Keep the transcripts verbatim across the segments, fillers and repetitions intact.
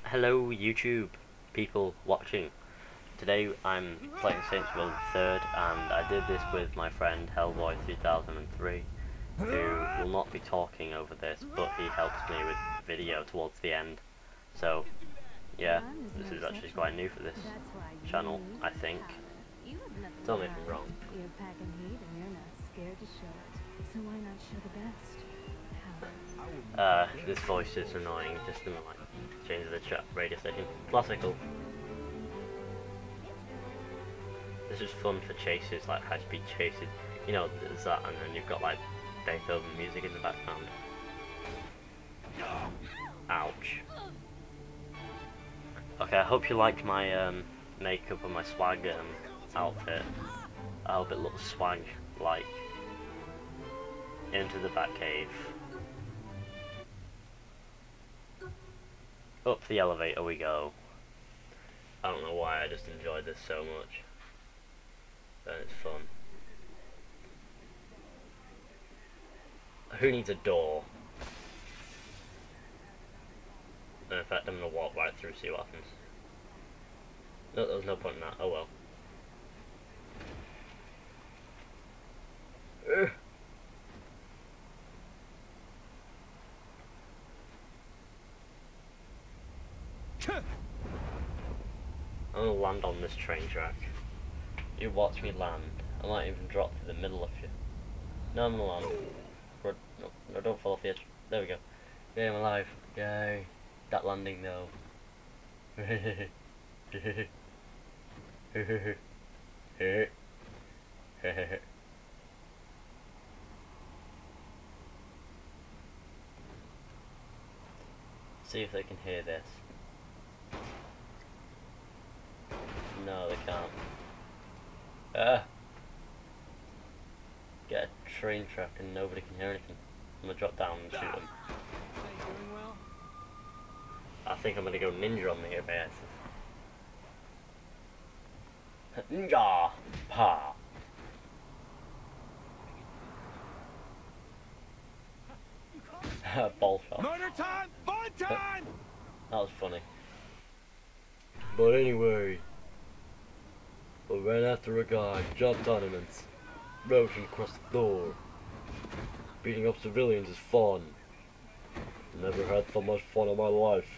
Hello YouTube people watching. Today I'm playing Saints Row the Third, and I did this with my friend Hellboy two thousand three, who will not be talking over this, but he helps me with video towards the end. So yeah, this is actually quite new for this channel, I think. Tell me if I'm wrong. You're packing heat and you're not scared to show it. So why not show the best? How? Uh, this voice is annoying. Just gonna like change the chat radio station. Classical. This is fun for chases, like high-speed chases. You know, there's that, and then you've got like Beethoven music in the background. Ouch. Okay, I hope you liked my um, makeup and my swag um, outfit. I hope it looks swag-like. Into the Batcave. Up the elevator we go. I don't know why, I just enjoyed this so much. And it's fun. Who needs a door? And in fact, I'm gonna walk right through, see what happens. No, there was no point in that. Oh well. Ugh. I'm gonna land on this train track. You watch me land. I might even drop to the middle of you. No, I'm gonna land. No, no, don't fall off the edge. There we go. Yay, I'm alive. Yay. That landing though. See if they can hear this. No, they can't. Ah! Get a train track and nobody can hear anything. I'm gonna drop down and shoot them. I think I'm gonna go ninja on the A B S. Ninja! Pa! Ball shot. Murder time! Fun time! That was funny. But anyway, I ran after a guy, job tournaments, roaching across the floor. Beating up civilians is fun. Never had so much fun in my life.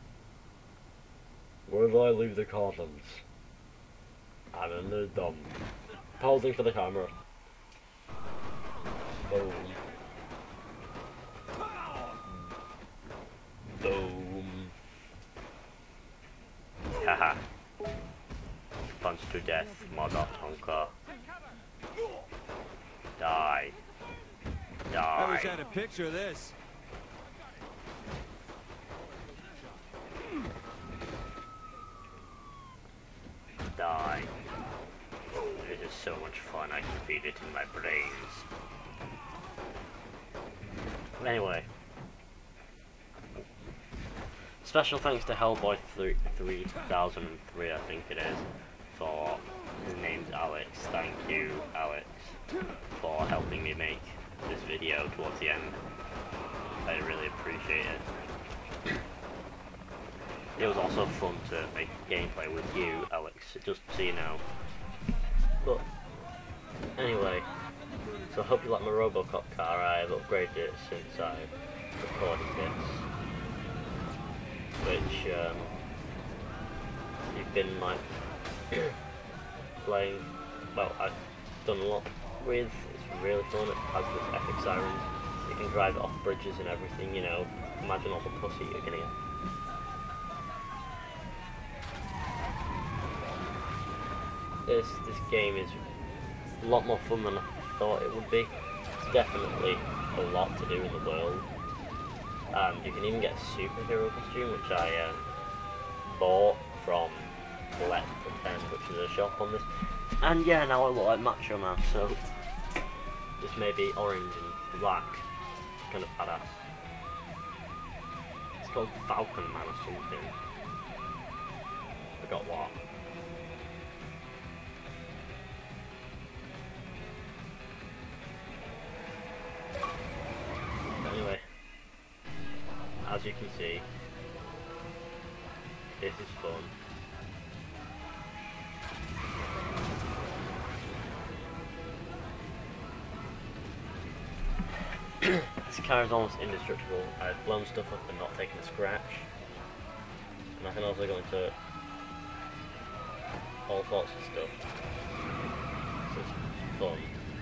Where did I leave the condoms? I'm in the dump. Posing for the camera. Boom. Boom. Haha. Punch to death, mother tonka. Die. Die. I wish I had a picture of this. Die. It is so much fun, I can feed it in my brains. But anyway. Special thanks to Hellboy three thousand three, I think it is, for his name's Alex. Thank you, Alex, for helping me make this video towards the end. I really appreciate it. It was also fun to make gameplay with you, Alex, just so you know. But anyway, so I hope you like my Robocop car. I've upgraded it since I recorded this. Which um, you've been like playing, well, I've done a lot with. It's really fun. It has the epic sirens. You can drive it off bridges and everything, you know. Imagine all the pussy you're gonna get. This this game is a lot more fun than I thought it would be. It's definitely a lot to do in the world. And you can even get a superhero costume, which I uh, bought from Let's Pretend, which is a shop on this. And yeah, now I look like Macho Man, so just maybe orange and black, kind of badass. It's called Falcon Man or something. Forgot what. Anyway. As you can see, This is fun. This car is almost indestructible. I've blown stuff up and not taken a scratch. And I can also go into all sorts of stuff. So it's fun.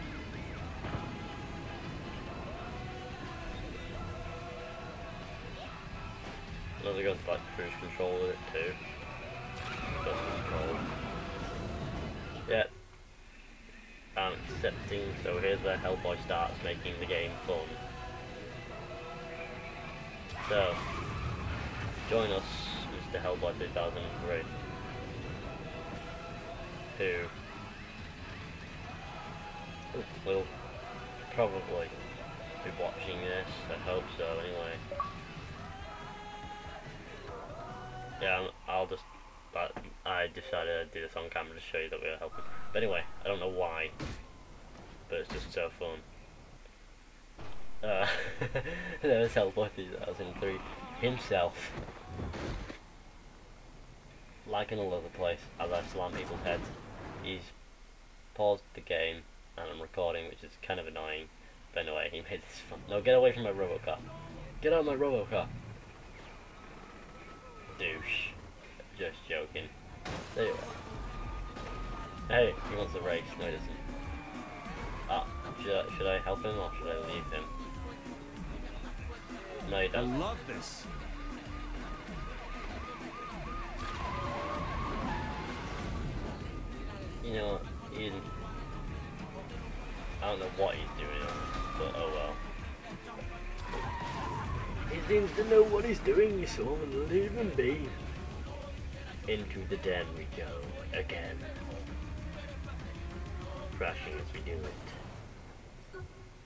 I'm also going to like cruise control with it too. Cruise control. Yeah. And accepting, so here's where Hellboy starts making the game fun. So, join us, Mister Hellboy two thousand three, who will probably be watching this, I hope so anyway. Yeah, I'll just, but I decided to do this on camera to show you that we are helping. But anyway, I don't know why, but it's just so fun. Uh, there's Hellboy two thousand three himself, lagging all over the place as I slam people's heads. He's paused the game and I'm recording, which is kind of annoying. But anyway, he made this fun. No, get away from my robocar. Get out of my robocar. Douche. Just joking. There you are. Hey, he wants a race. No, he doesn't. Ah, should I, should I help him or should I leave him? No, you don't. I love this. You know, he's, I don't know what he's doing, but oh well. He seems to know what he's doing, so leave him be. Into the den we go again. Crashing as we do it.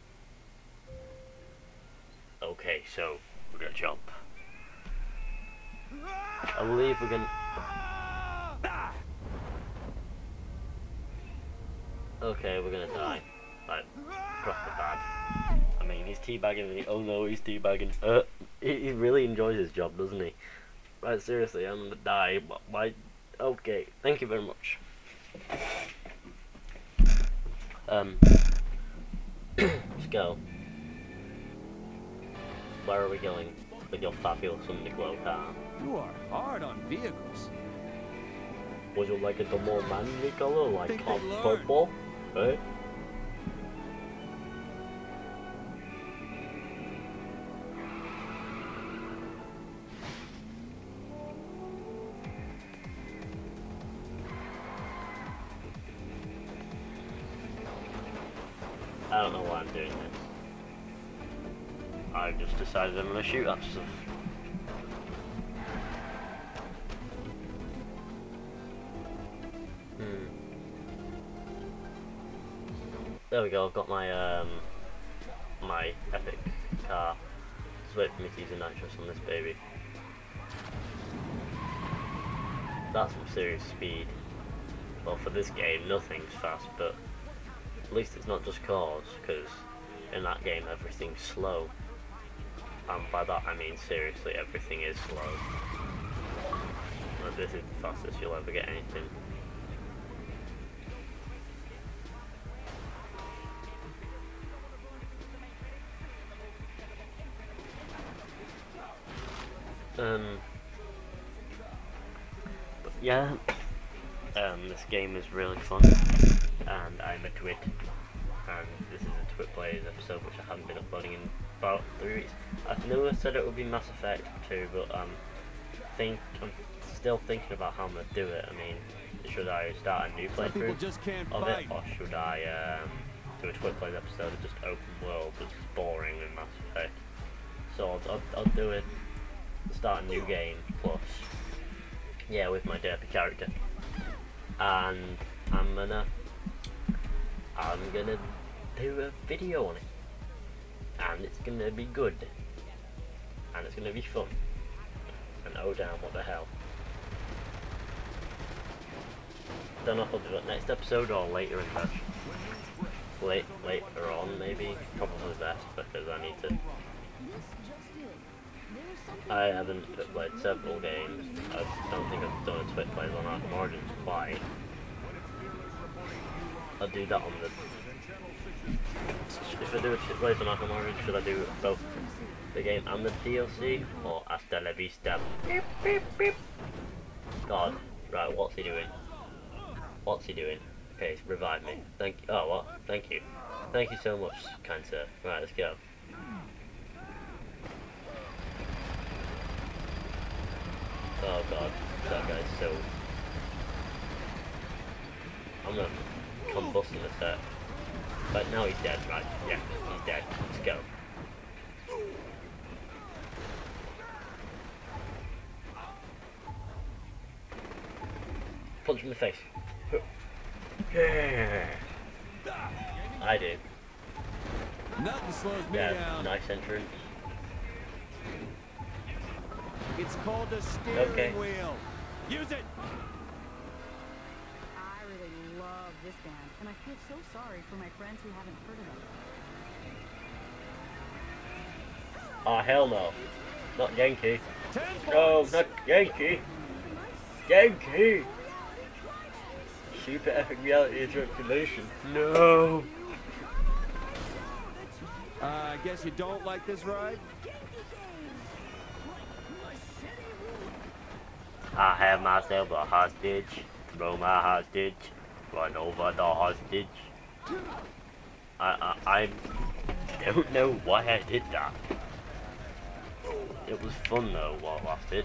Okay, so we're gonna jump. I believe we're gonna. Okay, we're gonna die. Like, proper bad. I mean, he's teabagging me. Oh no, he's teabagging. Uh, he, he really enjoys his job, doesn't he? Right, seriously, I'm gonna die. But why? Okay, thank you very much. Um, let's go. Where are we going with your fabulous Underglow car? You are hard on vehicles. Would you like it a more manly color, like Think hot they learn. purple? Eh? I don't know why I'm doing this. I've just decided I'm gonna shoot at stuff. Hmm. There we go, I've got my um my epic car. Just wait for me to use a nitrous on this baby. That's some serious speed. Well, for this game, nothing's fast, but at least it's not just cars, because in that game everything's slow. And by that I mean seriously, everything is slow. And this is the fastest you'll ever get anything. Um, but yeah, um, this game is really fun, and I'm a Twit, and this is a Twit Players episode which I haven't been uploading in about three weeks. I never said it would be Mass Effect two, but um, think I'm still thinking about how I'm gonna do it. I mean, should I start a new Some people playthrough just can't of fight. it, or should I um, do a Twit Players episode of just open world, which is boring in Mass Effect? So I'll, I'll, I'll do it. Start a new game plus, yeah, with my derpy character, and I'm gonna I'm gonna do a video on it, and it's gonna be good, and it's gonna be fun, and oh damn, what the hell. Don't know if I'll do it next episode or later in the late later on maybe, probably best, because I need to This just in. There's I haven't played several games. I don't think I've done a Twit plays on Arkham Origins quite. I'll do that on the... If I do a Twit plays on Arkham Origins, should I do both the game and the D L C? Or hasta la vista? Beep, beep, beep. God. Right, what's he doing? What's he doing? Okay, revive me. Thank you. Oh, what? Thank you. Thank you so much, kind sir. Right, let's go. Oh god, that guy's so... I'm gonna combust in a sec. But no, he's dead, right? Yeah, he's dead. Let's go. Punch him in the face. I do. Nothing slows me Yeah, down. nice entrance. It's called the steering Okay. wheel. Use it. I really love this band, and I feel so sorry for my friends who haven't heard of them. Oh hell no. Not Yankee. Ten No, points. not Yankee. Yankee. Super epic reality ejaculation. No. Uh, I guess you don't like this ride? I have myself a hostage. Throw my hostage. Run over the hostage. I, I, I don't know why I did that. It was fun though while it lasted.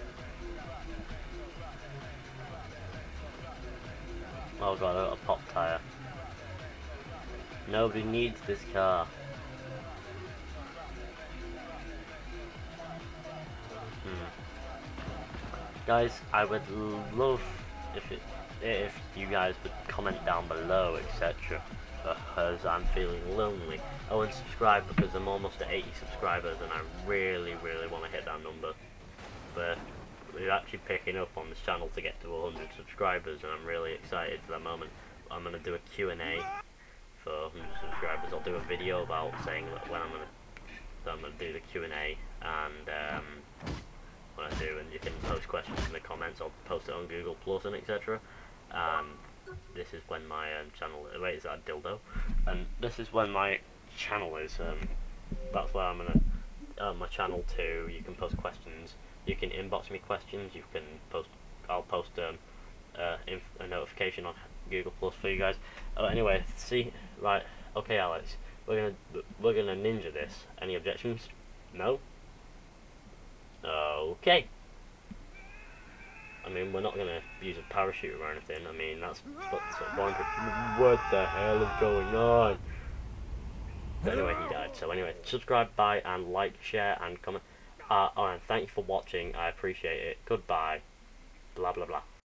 Oh god, a pop tire. Nobody needs this car. Hmm. Guys, I would love if it if you guys would comment down below, et cetera. Because I'm feeling lonely. Oh, and subscribe because I'm almost at eighty subscribers, and I really, really want to hit that number. But we're actually picking up on this channel to get to one hundred subscribers, and I'm really excited for that moment. I'm gonna do a Q and A for one hundred subscribers. I'll do a video about saying that when I'm gonna that I'm gonna do the Q and A, and um, when I do, and you can post questions in the comments. I'll post it on Google Plus and et cetera. Um, this is when my um, channel. Wait, is that a dildo? And this is when my channel is. Um, that's where I'm gonna. Uh, my channel too. You can post questions. You can inbox me questions. You can post. I'll post um, uh, inf a notification on Google Plus for you guys. Oh, anyway, see, right? Okay, Alex, we're gonna we're gonna ninja this. Any objections? No. Okay. I mean, we're not gonna use a parachute or anything. I mean, that's what's sort of bonkers. What the hell is going on? But anyway, he died. So anyway, subscribe, bye, and like, share, and comment. Uh, oh, and thank you for watching. I appreciate it. Goodbye. Blah blah blah.